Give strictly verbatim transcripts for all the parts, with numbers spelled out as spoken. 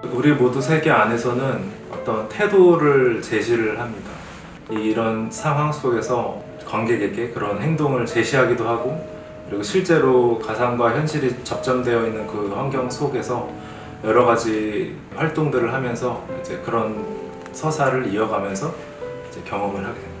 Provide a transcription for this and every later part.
우리 모두 세계 안에서는 어떤 태도를 제시를 합니다. 이런 상황 속에서 관객에게 그런 행동을 제시하기도 하고, 그리고 실제로 가상과 현실이 접점되어 있는 그 환경 속에서 여러 가지 활동들을 하면서 이제 그런 서사를 이어가면서 이제 경험을 하게 됩니다.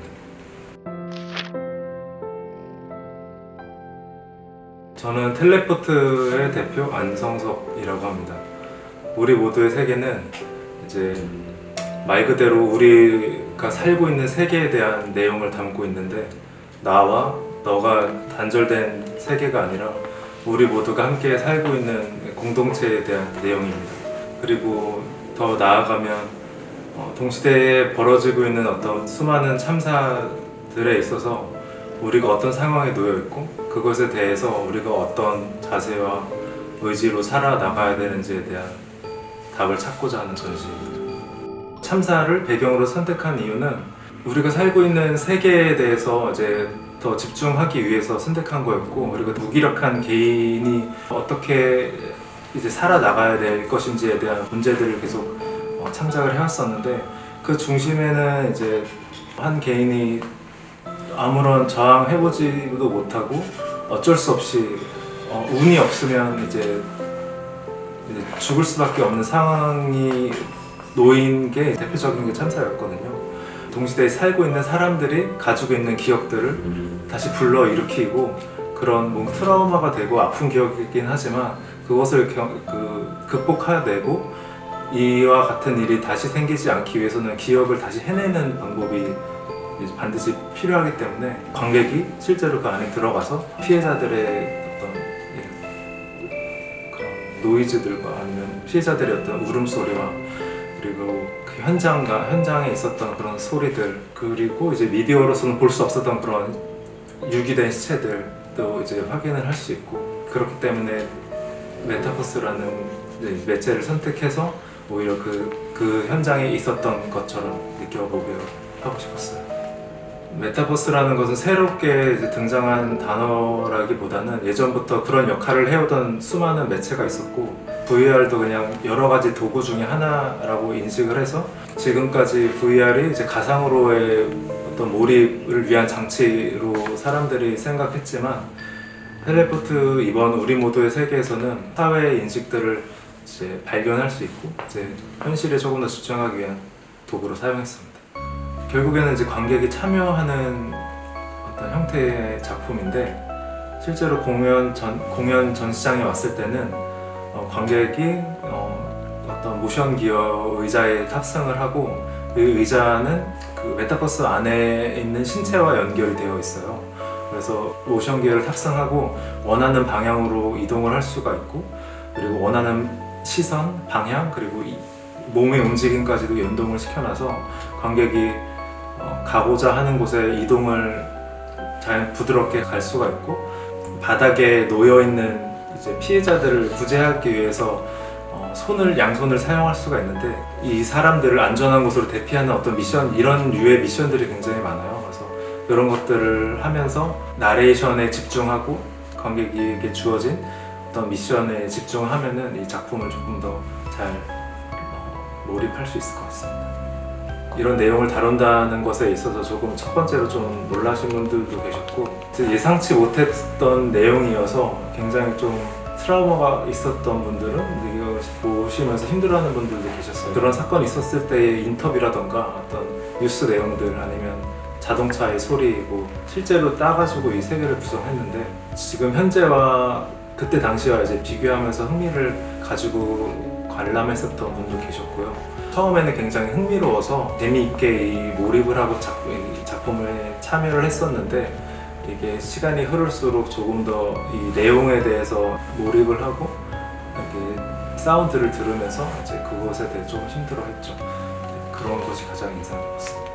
저는 텔레포트의 대표 안성석이라고 합니다. 우리 모두의 세계는 이제 말 그대로 우리가 살고 있는 세계에 대한 내용을 담고 있는데, 나와 너가 단절된 세계가 아니라 우리 모두가 함께 살고 있는 공동체에 대한 내용입니다. 그리고 더 나아가면 어, 동시대에 벌어지고 있는 어떤 수많은 참사들에 있어서 우리가 어떤 상황에 놓여 있고, 그것에 대해서 우리가 어떤 자세와 의지로 살아나가야 되는지에 대한 답을 찾고자 하는 전시입니다. 참사를 배경으로 선택한 이유는 우리가 살고 있는 세계에 대해서 이제 더 집중하기 위해서 선택한 거였고, 그리고 무기력한 개인이 어떻게 이제 살아나가야 될 것인지에 대한 문제들을 계속 어, 창작을 해왔었는데, 그 중심에는 이제 한 개인이 아무런 저항해보지도 못하고 어쩔 수 없이 어, 운이 없으면 이제, 이제 죽을 수밖에 없는 상황이 놓인 게 대표적인 게 참사였거든요. 동시대에 살고 있는 사람들이 가지고 있는 기억들을 다시 불러일으키고, 그런 뭔가 트라우마가 되고 아픈 기억이긴 하지만 그것을 겨, 그, 극복해내고 이와 같은 일이 다시 생기지 않기 위해서는 기억을 다시 해내는 방법이 반드시 필요하기 때문에 관객이 실제로 그 안에 들어가서 피해자들의 어떤 그런 노이즈들과 아니면 피해자들의 어떤 울음소리와 그리고 그 현장과 현장에 있었던 그런 소리들, 그리고 이제 미디어로서는 볼 수 없었던 그런 유기된 시체들도 이제 확인을 할 수 있고, 그렇기 때문에 메타버스라는 매체를 선택해서 오히려 그, 그 현장에 있었던 것처럼 느껴보게 하고 싶었어요. 메타버스라는 것은 새롭게 이제 등장한 단어라기보다는 예전부터 그런 역할을 해오던 수많은 매체가 있었고, 브이알도 그냥 여러 가지 도구 중에 하나라고 인식을 해서 지금까지 브이알이 이제 가상으로의 어떤 몰입을 위한 장치로 사람들이 생각했지만, 텔레포트 이번 우리 모두의 세계에서는 사회의 인식들을 이제 발견할 수 있고 이제 현실에 조금 더 집중하기 위한 도구로 사용했습니다. 결국에는 이제 관객이 참여하는 어떤 형태의 작품인데, 실제로 공연 전, 공연 전시장에 왔을 때는 어, 관객이 어, 어떤 모션 기어 의자에 탑승을 하고, 그 의자는 그 메타버스 안에 있는 신체와 연결이 되어 있어요. 그래서 모션 기어를 탑승하고 원하는 방향으로 이동을 할 수가 있고, 그리고 원하는 시선, 방향, 그리고 이 몸의 움직임까지도 연동을 시켜놔서 관객이 어, 가고자 하는 곳에 이동을 잘 부드럽게 갈 수가 있고, 바닥에 놓여있는 이제 피해자들을 구제하기 위해서 어, 손을, 양손을 사용할 수가 있는데, 이 사람들을 안전한 곳으로 대피하는 어떤 미션, 이런 류의 미션들이 굉장히 많아요. 그래서 이런 것들을 하면서 나레이션에 집중하고 관객에게 주어진 어떤 미션에 집중하면은 이 작품을 조금 더 잘 어, 몰입할 수 있을 것 같습니다. 이런 내용을 다룬다는 것에 있어서 조금 첫 번째로 좀 놀라신 분들도 계셨고, 예상치 못했던 내용이어서 굉장히 좀 트라우마가 있었던 분들은 이거 보시면서 힘들어하는 분들도 계셨어요. 그런 사건이 있었을 때의 인터뷰라던가 어떤 뉴스 내용들, 아니면 자동차의 소리, 뭐 실제로 따가지고 이 세계를 구성했는데, 지금 현재와 그때 당시와 이제 비교하면서 흥미를 가지고 관람했었던 분도 계셨고요. 처음에는 굉장히 흥미로워서 재미있게 이 몰입을 하고 작, 이 작품에 참여를 했었는데, 이게 시간이 흐를수록 조금 더 이 내용에 대해서 몰입을 하고 이렇게 사운드를 들으면서 이제 그것에 대해 좀 힘들어했죠. 그런 것이 가장 인상 깊었습니다.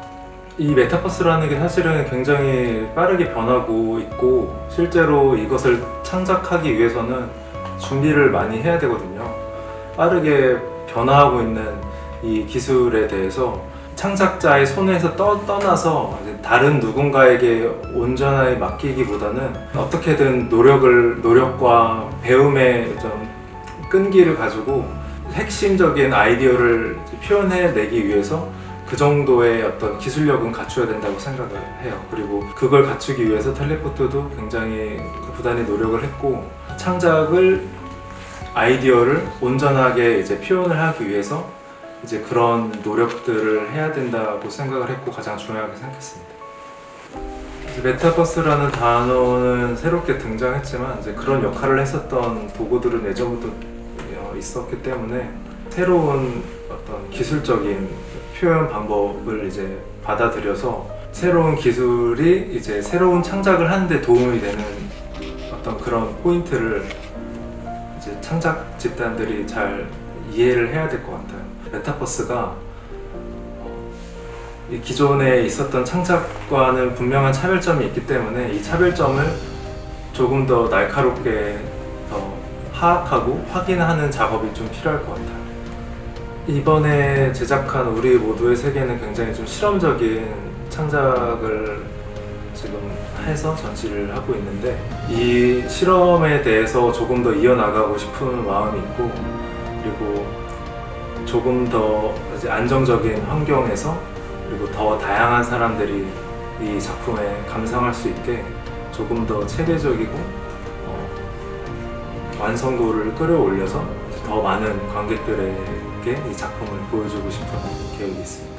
이 메타버스라는 게 사실은 굉장히 빠르게 변하고 있고, 실제로 이것을 창작하기 위해서는 준비를 많이 해야 되거든요. 빠르게 변화하고 있는 이 기술에 대해서 창작자의 손에서 떠, 떠나서 다른 누군가에게 온전하게 맡기기보다는 어떻게든 노력을, 노력과 배움의 좀 끈기를 가지고 핵심적인 아이디어를 표현해내기 위해서 그 정도의 어떤 기술력은 갖춰야 된다고 생각을 해요. 그리고 그걸 갖추기 위해서 텔레포트도 굉장히 부단히 노력을 했고, 창작을 아이디어를 온전하게 이제 표현을 하기 위해서 이제 그런 노력들을 해야 된다고 생각을 했고 가장 중요하게 생각했습니다. 메타버스라는 단어는 새롭게 등장했지만 이제 그런 역할을 했었던 도구들은 예전부터 있었기 때문에 새로운 어떤 기술적인 표현 방법을 이제 받아들여서 새로운 기술이 이제 새로운 창작을 하는데 도움이 되는 어떤 그런 포인트를 이제 창작 집단들이 잘 이해를 해야 될 것 같아요. 메타버스가 이 기존에 있었던 창작과는 분명한 차별점이 있기 때문에 이 차별점을 조금 더 날카롭게 더 파악하고 확인하는 작업이 좀 필요할 것 같아요. 이번에 제작한 우리 모두의 세계는 굉장히 좀 실험적인 창작을 지금 해서 전시를 하고 있는데, 이 실험에 대해서 조금 더 이어나가고 싶은 마음이 있고, 그리고 조금 더 이제 안정적인 환경에서 그리고 더 다양한 사람들이 이 작품에 감상할 수 있게 조금 더 체계적이고 어, 완성도를 끌어올려서 더 많은 관객들에게 이 작품을 보여주고 싶은 계획이 있습니다.